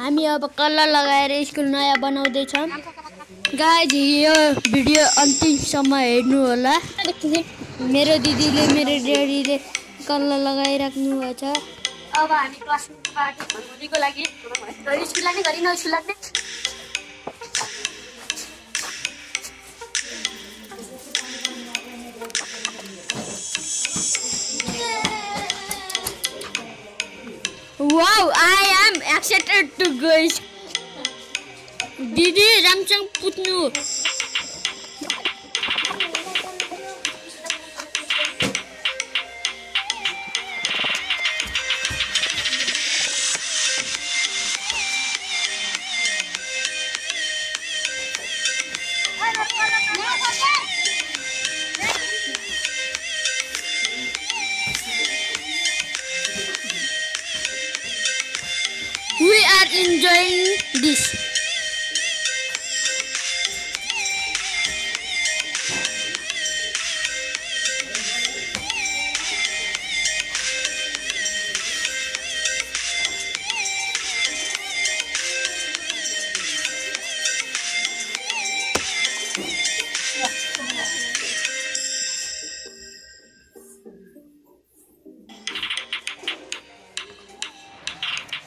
हामी अब कलर लगाएर स्कुल नयाँ बनाउँदैछौँ। गाइज यो भिडियो अन्तिमसम्म हेर्नु होला। मेरो दिदीले मेरो ड्याडीले कलर लगाइराख्नु भएको छ। अब हामी क्लासबाट भोलिको लागि स्कुल लाग्ने गरी न स्कुल लाग्ने। Wow, I am excited to go. Didi ramchang putnu. We are enjoying this.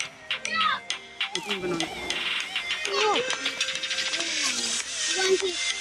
One, two.